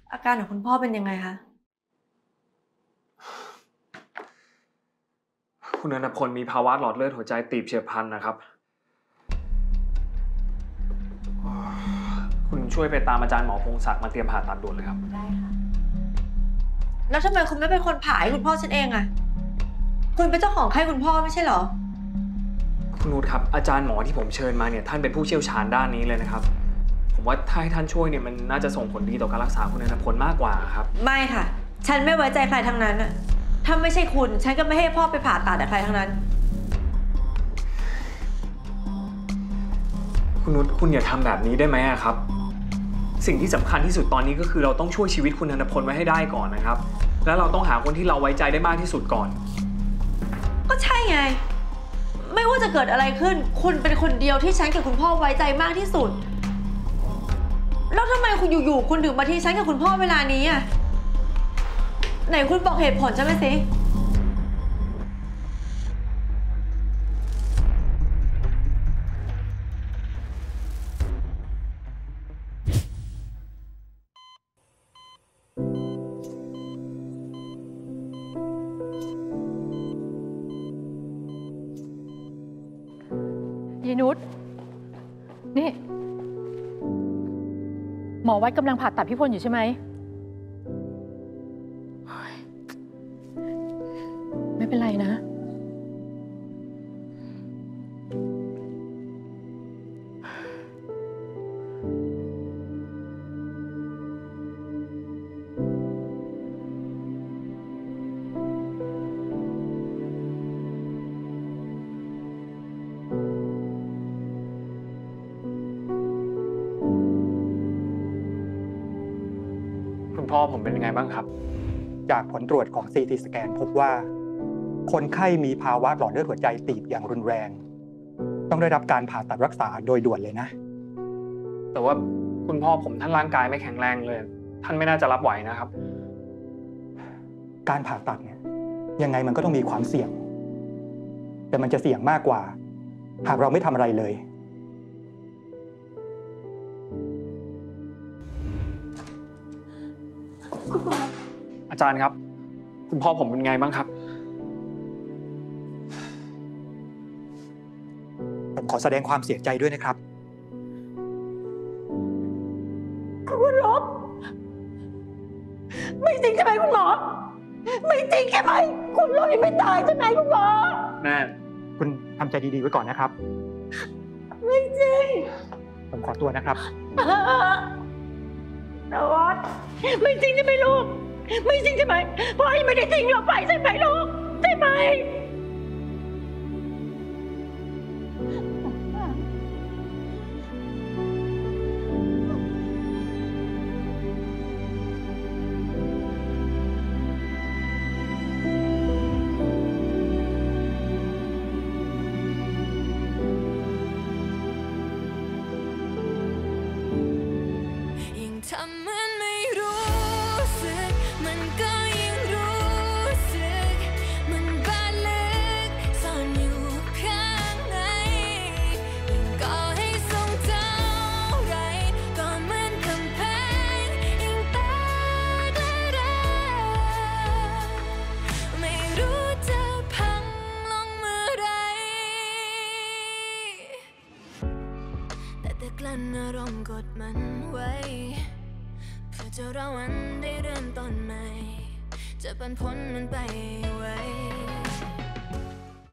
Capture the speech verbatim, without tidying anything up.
อาการของคุณพ่อเป็นยังไงคะคุณอนันต์พลมีภาวะหลอดเลือดหัวใจตีบเฉียบพลันนะครับคุณช่วยไปตามอาจารย์หมอพงศักดิ์มาเตรียมผ่าตัดด่วนเลยครับได้ค่ะแล้วทำไมคุณไม่เป็นคนผ่าให้คุณพ่อฉันเองอะคุณเป็นเจ้าของไข้คุณพ่อไม่ใช่เหรอคุณนุชครับอาจารย์หมอที่ผมเชิญมาเนี่ยท่านเป็นผู้เชี่ยวชาญด้านนี้เลยนะครับผมว่าถ้าให้ท่านช่วยเนี่ยมันน่าจะส่งผลดีต่อการรักษาคุณอนันต์พลมากกว่าครับไม่ค่ะฉันไม่ไว้ใจใครทั้งนั้นอะถ้าไม่ใช่คุณฉันก็ไม่ให้พ่อไปผ่าตัดกับใครทั้งนั้นคุณนุชคุณอย่าทำแบบนี้ได้ไหมครับสิ่งที่สำคัญที่สุดตอนนี้ก็คือเราต้องช่วยชีวิตคุณอนันต์พลไว้ให้ได้ก่อนนะครับแล้วเราต้องหาคนที่เราไว้ใจได้มากที่สุดก่อนก็ใช่ไงไม่ว่าจะเกิดอะไรขึ้นคุณเป็นคนเดียวที่ฉันกับคุณพ่อไว้ใจมากที่สุดแล้วทำไมคุณอยู่ๆคุณถึงมาที่ฉันกับคุณพ่อเวลานี้อ่ะไหนคุณบอกเหตุผลใช่ไหมสิยายนุชนี่หมอวัดกำลังผ่าตัดพี่พลอยู่ใช่ไหมไม่เป็นไรนะพ่อผมเป็นยังไงบ้างครับจากผลตรวจของ ซี ที สแกนพบว่าคนไข้มีภาวะหลอดเลือดหัวใจตีบอย่างรุนแรงต้องได้รับการผ่าตัดรักษาโดยด่วนเลยนะแต่ว่าคุณพ่อผมท่านร่างกายไม่แข็งแรงเลยท่านไม่น่าจะรับไหวนะครับการผ่าตัดเนี่ยยังไงมันก็ต้องมีความเสี่ยงแต่มันจะเสี่ยงมากกว่าหากเราไม่ทำอะไรเลยอาจารย์ครับคุณพ่อผมเป็นไงบ้างครับผมขอแสดงความเสียใจด้วยนะครับคุณลบไม่จริงใช่ไหมคุณหมอไม่จริงใช่ไหมคุณลบยังไม่ตายใช่ไหมคุณหมอแม่คุณทำใจดีๆไว้ก่อนนะครับไม่จริงผมขอตัวนะครับนวัดไม่จริงใช่ไหมลูกไม่จริงใช่ไหมพ่อยังไม่ได้ทิ้งเราไปใช่ไหมลูกใช่ไหมทำเหมือนไม่รู้สึกมันก็ยังรู้สึกมันบาดลึกซ่อนอยู่ข้างในยิ่งก่อให้ทรงเท่าไรก็เหมือนกำแพงยิ่งตาได้รักไม่รู้จะพังลงเมื่อไรแต่แต่กลั้นอารมณ์กดมันไว้เพื่อจะรอวันได้เริ่มต้นใหม่จะปันพ้นมันไปไว้